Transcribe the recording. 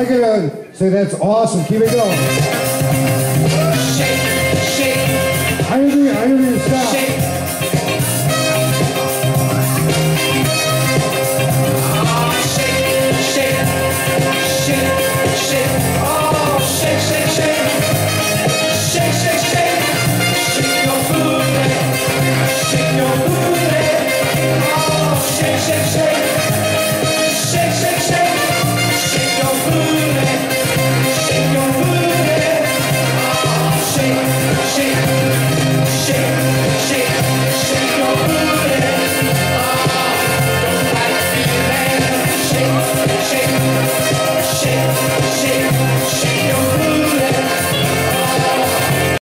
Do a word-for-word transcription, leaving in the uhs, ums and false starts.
I gotta say that's awesome. Keep it going. Shake, shake. I didn't, I didn't even stop.